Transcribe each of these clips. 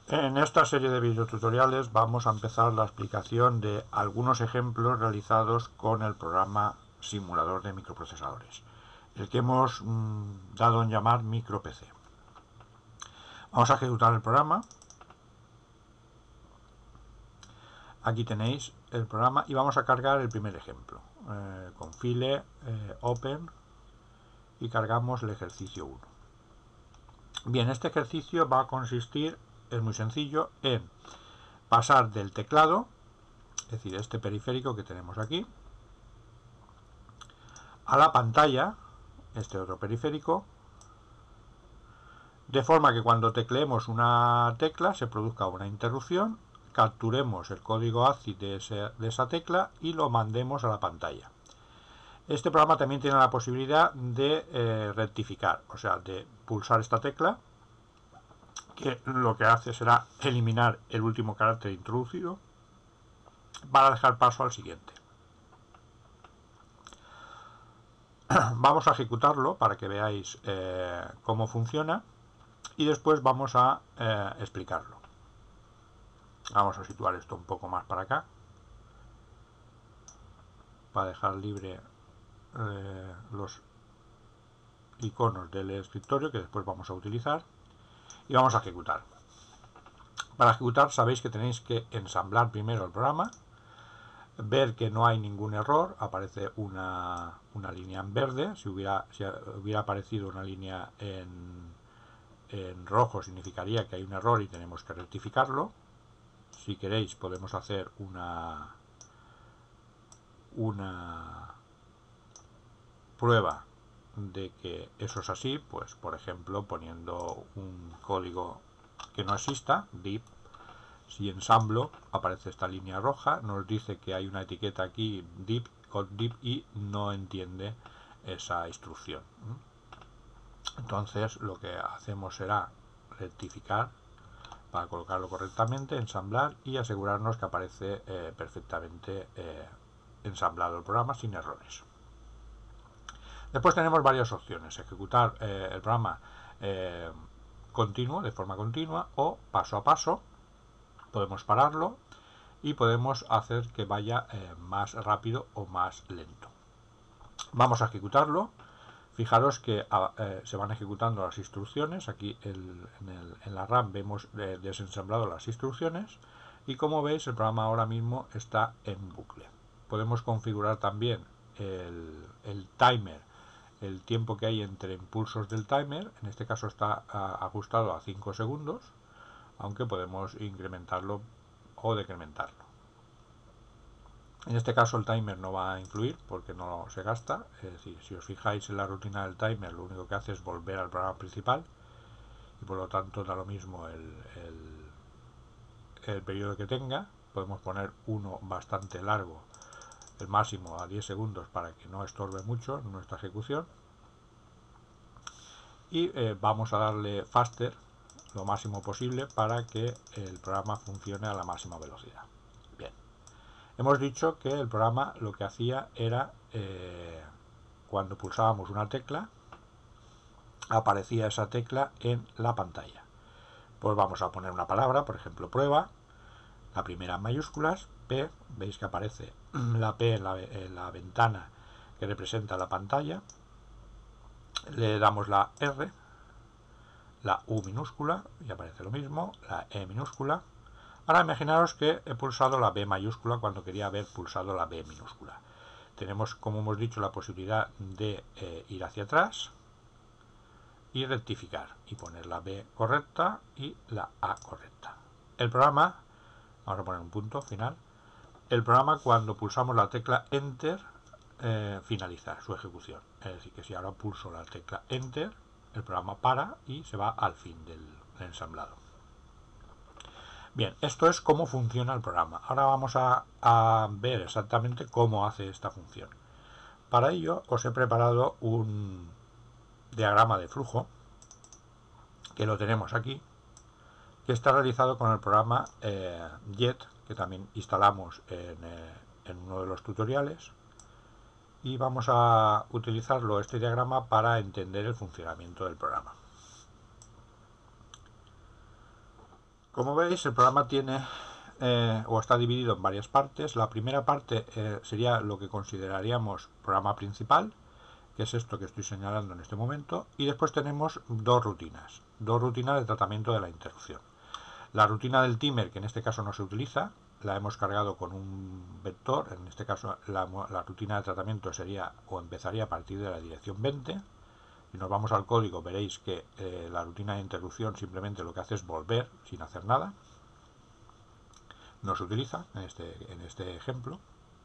En esta serie de videotutoriales vamos a empezar la explicación de algunos ejemplos realizados con el programa simulador de microprocesadores, el que hemos dado en llamar MicroPC. Vamos a ejecutar el programa. Aquí tenéis el programa y vamos a cargar el primer ejemplo. Con file, open, y cargamos el ejercicio 1. Bien, este ejercicio va a consistir, es muy sencillo, en pasar del teclado, es decir, este periférico que tenemos aquí, a la pantalla, este otro periférico, de forma que cuando tecleemos una tecla se produzca una interrupción, capturemos el código ASCII de esa tecla y lo mandemos a la pantalla. Este programa también tiene la posibilidad de rectificar, o sea, de pulsar esta tecla, que lo que hace será eliminar el último carácter introducido para dejar paso al siguiente. Vamos a ejecutarlo para que veáis cómo funciona y después vamos a explicarlo. Vamos a situar esto un poco más para acá para dejar libre los iconos del escritorio que después vamos a utilizar, y vamos a ejecutar. Para ejecutar sabéis que tenéis que ensamblar primero el programa, ver que no hay ningún error, aparece una línea en verde. Si hubiera aparecido una línea en rojo significaría que hay un error y tenemos que rectificarlo. Si queréis podemos hacer una prueba de que eso es así, pues por ejemplo poniendo un código que no exista, div. Si ensamblo aparece esta línea roja, nos dice que hay una etiqueta aquí div y no entiende esa instrucción. Entonces lo que hacemos será rectificar para colocarlo correctamente, ensamblar y asegurarnos que aparece perfectamente ensamblado el programa sin errores. Después tenemos varias opciones: ejecutar el programa continuo, de forma continua, o paso a paso. Podemos pararlo y podemos hacer que vaya más rápido o más lento. Vamos a ejecutarlo. Fijaros que se van ejecutando las instrucciones. Aquí en la RAM vemos desensamblado las instrucciones y, como veis, el programa ahora mismo está en bucle. Podemos configurar también el timer, el tiempo que hay entre impulsos del timer. En este caso está ajustado a 5 segundos, aunque podemos incrementarlo o decrementarlo. En este caso el timer no va a influir porque no se gasta. Es decir, si os fijáis en la rutina del timer, lo único que hace es volver al programa principal y por lo tanto da lo mismo el periodo que tenga. Podemos poner uno bastante largo, el máximo a 10 segundos, para que no estorbe mucho nuestra ejecución, y vamos a darle faster lo máximo posible para que el programa funcione a la máxima velocidad. Bien, hemos dicho que el programa lo que hacía era cuando pulsábamos una tecla aparecía esa tecla en la pantalla. Pues vamos a poner una palabra, por ejemplo prueba, la primera en mayúsculas, P, veis que aparece la P en la ventana que representa la pantalla. Le damos la R, la U minúscula y aparece lo mismo, la E minúscula. Ahora imaginaros que he pulsado la B mayúscula cuando quería haber pulsado la B minúscula. Tenemos, como hemos dicho, la posibilidad de ir hacia atrás y rectificar y poner la B correcta y la A correcta. El programa, vamos a poner un punto final, el programa cuando pulsamos la tecla Enter finaliza su ejecución. Es decir, que si ahora pulso la tecla Enter, el programa para y se va al fin del ensamblado. Bien, esto es cómo funciona el programa. Ahora vamos a ver exactamente cómo hace esta función. Para ello os he preparado un diagrama de flujo, que lo tenemos aquí, que está realizado con el programa Jet, que también instalamos en uno de los tutoriales, y vamos a utilizarlo, este diagrama, para entender el funcionamiento del programa. Como veis, el programa tiene o está dividido en varias partes. La primera parte sería lo que consideraríamos programa principal, que es esto que estoy señalando en este momento, y después tenemos dos rutinas de tratamiento de la interrupción. La rutina del timer, que en este caso no se utiliza, la hemos cargado con un vector. En este caso la rutina de tratamiento sería o empezaría a partir de la dirección 20. Si nos vamos al código veréis que la rutina de interrupción simplemente lo que hace es volver sin hacer nada. No se utiliza en este ejemplo.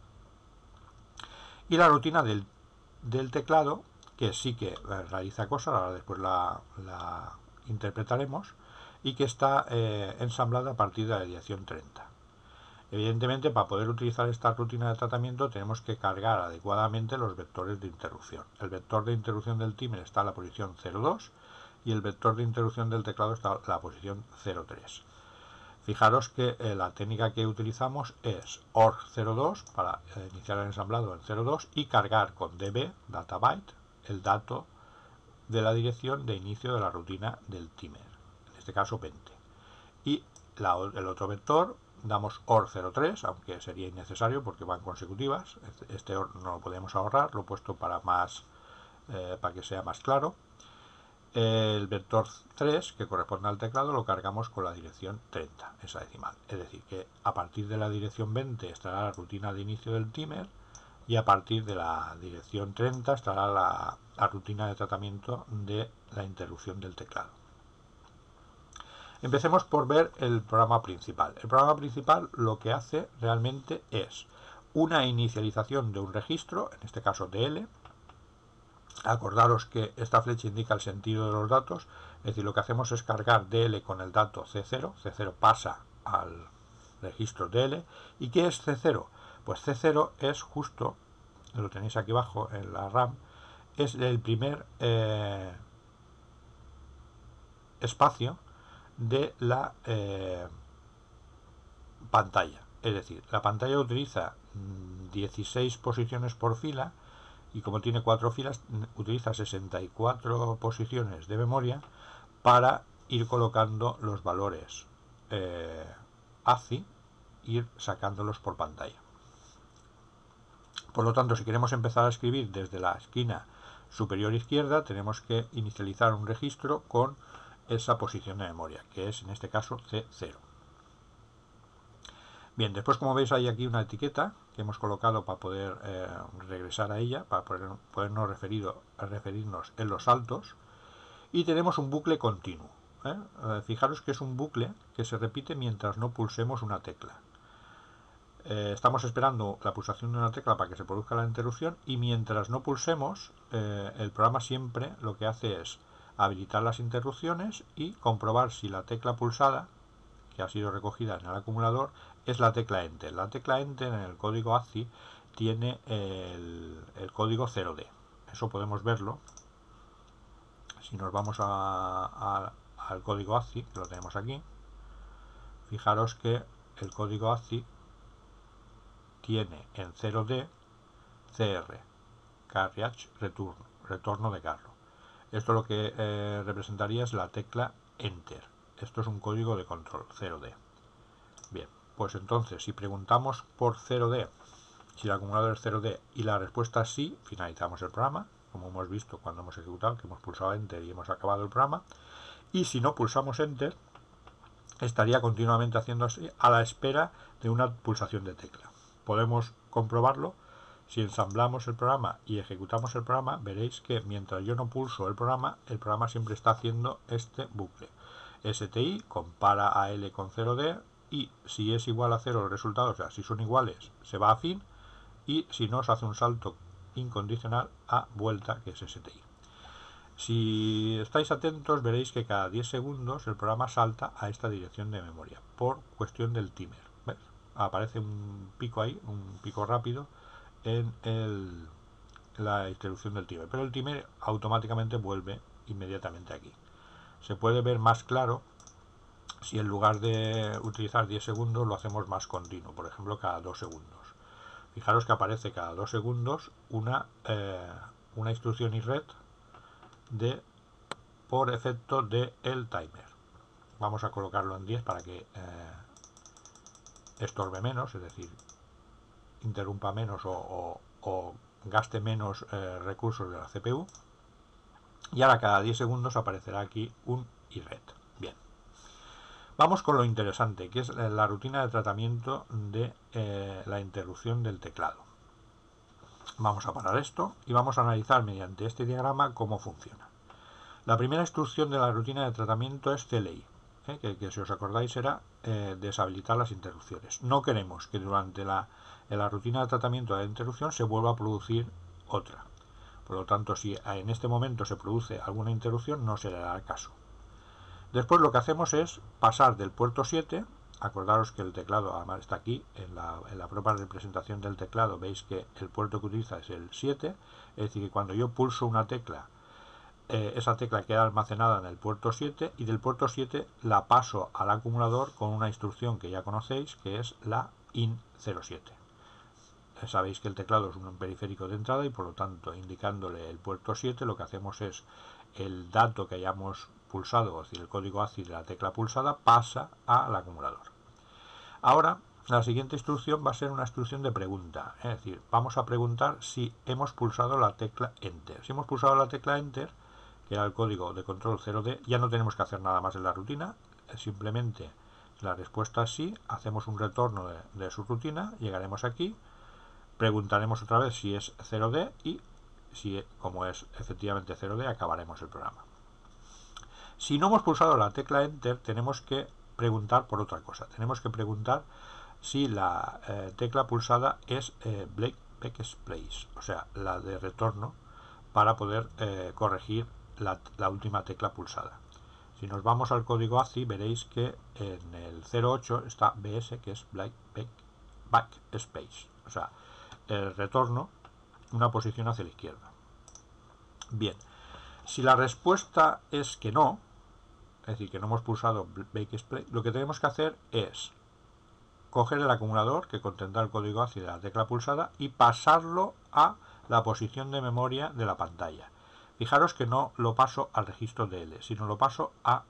Y la rutina del teclado, que sí que realiza cosas, ahora después la interpretaremos, y que está ensamblada a partir de la dirección 30. Evidentemente, para poder utilizar esta rutina de tratamiento tenemos que cargar adecuadamente los vectores de interrupción. El vector de interrupción del timer está en la posición 0,2 y el vector de interrupción del teclado está en la posición 0,3. Fijaros que la técnica que utilizamos es org02 para iniciar el ensamblado en 0,2 y cargar con db, databyte, el dato de la dirección de inicio de la rutina del timer, en este caso 20. Y el otro vector damos OR03, aunque sería innecesario porque van consecutivas. Este OR no lo podemos ahorrar, lo he puesto para que sea más claro. El vector 3, que corresponde al teclado, lo cargamos con la dirección 30, esa decimal. Es decir, que a partir de la dirección 20 estará la rutina de inicio del timer y a partir de la dirección 30 estará la rutina de tratamiento de la interrupción del teclado. Empecemos por ver el programa principal. El programa principal lo que hace realmente es una inicialización de un registro, en este caso DL. Acordaros que esta flecha indica el sentido de los datos, es decir, lo que hacemos es cargar DL con el dato C0, C0 pasa al registro DL. ¿Y qué es C0? Pues C0 es justo, lo tenéis aquí abajo en la RAM, es el primer espacio de la pantalla. Es decir, la pantalla utiliza 16 posiciones por fila y como tiene 4 filas utiliza 64 posiciones de memoria para ir colocando los valores ACI, ir sacándolos por pantalla. Por lo tanto, si queremos empezar a escribir desde la esquina superior izquierda, tenemos que inicializar un registro con esa posición de memoria, que es en este caso C0. Bien, después, como veis, hay aquí una etiqueta que hemos colocado para poder regresar a ella, para podernos referirnos en los saltos, y tenemos un bucle continuo. Fijaros que es un bucle que se repite mientras no pulsemos una tecla. Estamos esperando la pulsación de una tecla para que se produzca la interrupción, y mientras no pulsemos, el programa siempre lo que hace es habilitar las interrupciones y comprobar si la tecla pulsada, que ha sido recogida en el acumulador, es la tecla Enter. La tecla Enter en el código ASCII tiene el código 0D. Eso podemos verlo si nos vamos al código ASCII, que lo tenemos aquí. Fijaros que el código ASCII tiene en 0D CR, carriage return, retorno de carro. Esto lo que representaría es la tecla Enter. Esto es un código de control 0D. Bien, pues entonces si preguntamos por 0D, si el acumulador es 0D y la respuesta es sí, finalizamos el programa, como hemos visto cuando hemos ejecutado, que hemos pulsado Enter y hemos acabado el programa. Y si no pulsamos Enter, estaría continuamente haciendo así a la espera de una pulsación de tecla. Podemos comprobarlo. Si ensamblamos el programa y ejecutamos el programa, veréis que mientras yo no pulso el programa siempre está haciendo este bucle. STI compara a L con 0D y si es igual a 0 el resultado, o sea, si son iguales, se va a fin, y si no, se hace un salto incondicional a vuelta, que es STI. Si estáis atentos, veréis que cada 10 segundos el programa salta a esta dirección de memoria por cuestión del timer. ¿Ves? Aparece un pico ahí, un pico rápido en la interrupción del timer, pero el timer automáticamente vuelve inmediatamente aquí. Se puede ver más claro si en lugar de utilizar 10 segundos lo hacemos más continuo, por ejemplo cada 2 segundos. Fijaros que aparece cada 2 segundos una instrucción IRET por efecto del timer. vamos a colocarlo en 10 para que estorbe menos, es decir, interrumpa menos o gaste menos recursos de la CPU. Y ahora cada 10 segundos aparecerá aquí un IRET. Bien. Vamos con lo interesante, que es la rutina de tratamiento de la interrupción del teclado. Vamos a parar esto y vamos a analizar mediante este diagrama cómo funciona. La primera instrucción de la rutina de tratamiento es CLI, que si os acordáis era deshabilitar las interrupciones. No queremos que durante la rutina de tratamiento de la interrupción se vuelva a producir otra. Por lo tanto, si en este momento se produce alguna interrupción, no se le dará caso. Después lo que hacemos es pasar del puerto 7, acordaros que el teclado además está aquí, en la propia representación del teclado veis que el puerto que utiliza es el 7, es decir, que cuando yo pulso una tecla, esa tecla queda almacenada en el puerto 7 y del puerto 7 la paso al acumulador con una instrucción que ya conocéis, que es la IN07. Sabéis que el teclado es un periférico de entrada y por lo tanto indicándole el puerto 7 lo que hacemos es el dato que hayamos pulsado, es decir, el código ASCII de la tecla pulsada pasa al acumulador. Ahora la siguiente instrucción va a ser una instrucción de pregunta, es decir, vamos a preguntar si hemos pulsado la tecla Enter. Si hemos pulsado la tecla Enter, que era el código de control 0D, ya no tenemos que hacer nada más en la rutina, simplemente la respuesta es sí, hacemos un retorno de su rutina, llegaremos aquí, preguntaremos otra vez si es 0D y si como es efectivamente 0D acabaremos el programa. Si no hemos pulsado la tecla Enter tenemos que preguntar por otra cosa. Tenemos que preguntar si la tecla pulsada es backspace, o sea, la de retorno para poder corregir la última tecla pulsada. Si nos vamos al código ASCII veréis que en el 08 está BS, que es backspace, o sea, el retorno una posición hacia la izquierda. Bien, si la respuesta es que no, es decir, que no hemos pulsado backspace, lo que tenemos que hacer es coger el acumulador que contendrá el código ASCII de la tecla pulsada y pasarlo a la posición de memoria de la pantalla. Fijaros que no lo paso al registro DL, sino lo paso a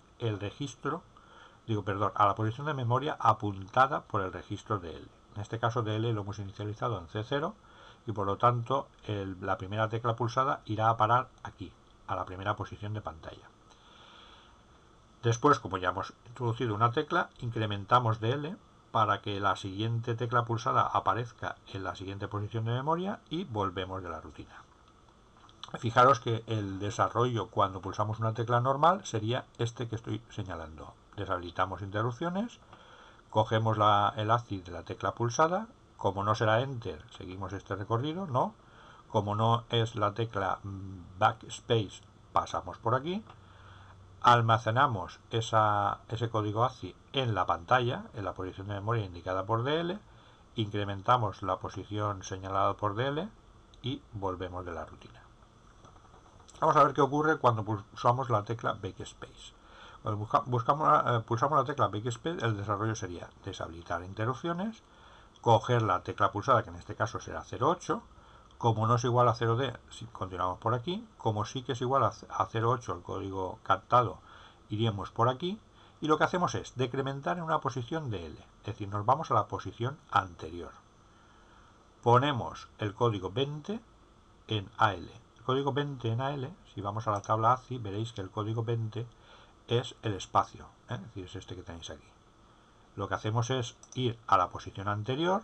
a la posición de memoria apuntada por el registro DL. En este caso DL lo hemos inicializado en C0 y por lo tanto la primera tecla pulsada irá a parar aquí, a la primera posición de pantalla. Después, como ya hemos introducido una tecla, incrementamos DL para que la siguiente tecla pulsada aparezca en la siguiente posición de memoria y volvemos de la rutina. Fijaros que el desarrollo cuando pulsamos una tecla normal sería este que estoy señalando. Deshabilitamos interrupciones, cogemos el ASCII de la tecla pulsada, como no será Enter, seguimos este recorrido, no. Como no es la tecla Backspace, pasamos por aquí. Almacenamos ese código ASCII en la pantalla, en la posición de memoria indicada por DL, incrementamos la posición señalada por DL y volvemos de la rutina. Vamos a ver qué ocurre cuando pulsamos la tecla Backspace. Cuando pulsamos la tecla Backspace, el desarrollo sería deshabilitar interrupciones, coger la tecla pulsada, que en este caso será 08, como no es igual a 0D, si continuamos por aquí, como sí que es igual a 08 el código captado, iríamos por aquí, y lo que hacemos es decrementar en una posición de L, es decir, nos vamos a la posición anterior. Ponemos el código 20 en AL. El código 20 en AL, si vamos a la tabla ASCII, veréis que el código 20 es el espacio, es decir, es este que tenéis aquí. Lo que hacemos es ir a la posición anterior,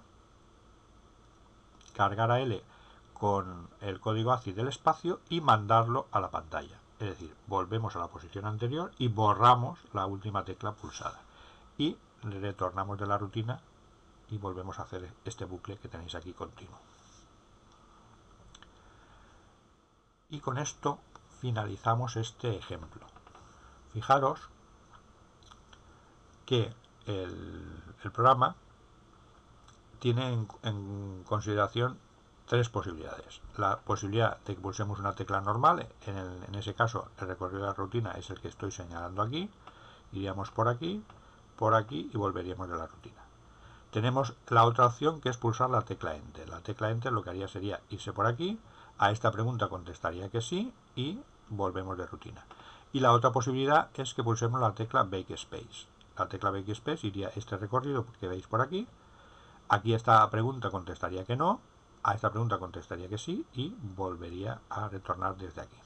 cargar a L con el código ASCII del espacio y mandarlo a la pantalla. Es decir, volvemos a la posición anterior y borramos la última tecla pulsada. Y retornamos de la rutina y volvemos a hacer este bucle que tenéis aquí continuo. Y con esto finalizamos este ejemplo. Fijaros que el programa tiene en consideración tres posibilidades. La posibilidad de que pulsemos una tecla normal, en ese caso el recorrido de la rutina es el que estoy señalando aquí, iríamos por aquí y volveríamos de la rutina. Tenemos la otra opción que es pulsar la tecla Enter. La tecla Enter lo que haría sería irse por aquí, a esta pregunta contestaría que sí y volvemos de rutina. Y la otra posibilidad es que pulsemos la tecla Backspace. La tecla Backspace iría este recorrido que veis por aquí. Aquí esta pregunta contestaría que no, a esta pregunta contestaría que sí y volvería a retornar desde aquí.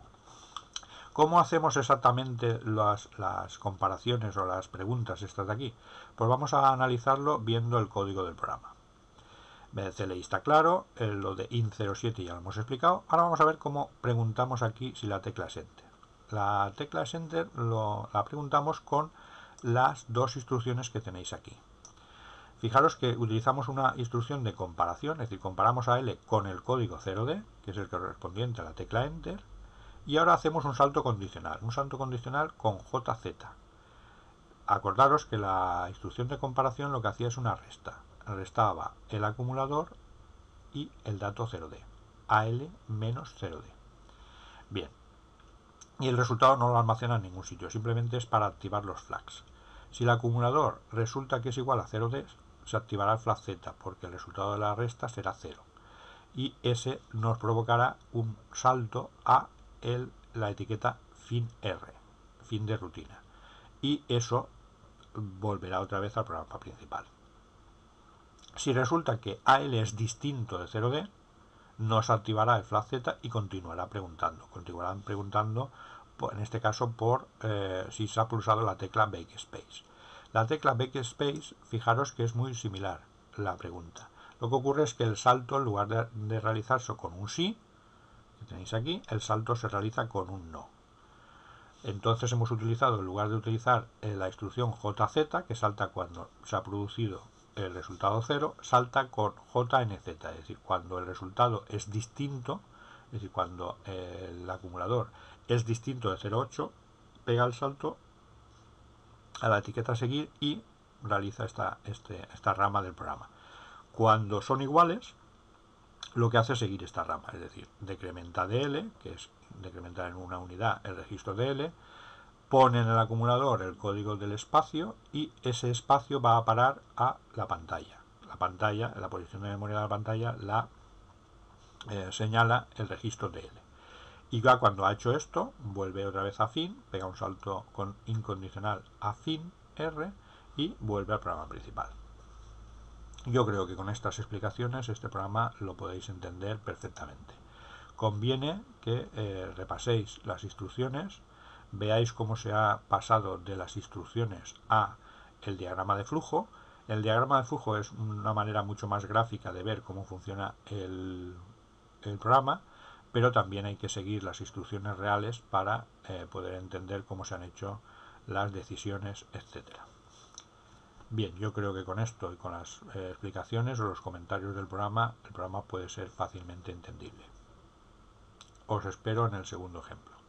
¿Cómo hacemos exactamente las comparaciones o las preguntas estas de aquí? Pues vamos a analizarlo viendo el código del programa. CLI está claro, lo de int07 ya lo hemos explicado. Ahora vamos a ver cómo preguntamos aquí si la tecla es enter. La tecla es enter la preguntamos con las dos instrucciones que tenéis aquí. Fijaros que utilizamos una instrucción de comparación, es decir, comparamos a L con el código 0D, que es el correspondiente a la tecla enter, y ahora hacemos un salto condicional con JZ. Acordaros que la instrucción de comparación lo que hacía es una resta. Restaba el acumulador y el dato 0D, AL menos 0D. Bien, y el resultado no lo almacena en ningún sitio, simplemente es para activar los flags. Si el acumulador resulta que es igual a 0D, se activará el flag Z, porque el resultado de la resta será 0. Y ese nos provocará un salto a la etiqueta fin R, fin de rutina. Y eso volverá otra vez al programa principal. Si resulta que AL es distinto de 0D, nos activará el flag Z y continuarán preguntando, en este caso por si se ha pulsado la tecla Backspace. La tecla Backspace, fijaros que es muy similar la pregunta. Lo que ocurre es que el salto, en lugar de realizarse con un sí, que tenéis aquí, el salto se realiza con un no. Entonces hemos utilizado, en lugar de utilizar la instrucción JZ, que salta cuando se ha producido el resultado 0, salta con JNZ, es decir, cuando el resultado es distinto, es decir, cuando el acumulador es distinto de 0,8, pega el salto a la etiqueta seguir y realiza esta rama del programa. Cuando son iguales, lo que hace es seguir esta rama, es decir, decrementa DL, que es decrementar en una unidad el registro DL, pone en el acumulador el código del espacio y ese espacio va a parar a la pantalla. La pantalla, la posición de memoria de la pantalla la señala el registro DL. Y ya cuando ha hecho esto, vuelve otra vez a fin, pega un salto con incondicional a fin R y vuelve al programa principal. Yo creo que con estas explicaciones este programa lo podéis entender perfectamente. Conviene que repaséis las instrucciones, veáis cómo se ha pasado de las instrucciones a el diagrama de flujo. El diagrama de flujo es una manera mucho más gráfica de ver cómo funciona el programa, pero también hay que seguir las instrucciones reales para poder entender cómo se han hecho las decisiones, etcétera. Bien, yo creo que con esto y con las explicaciones o los comentarios del programa, el programa puede ser fácilmente entendible. Os espero en el segundo ejemplo.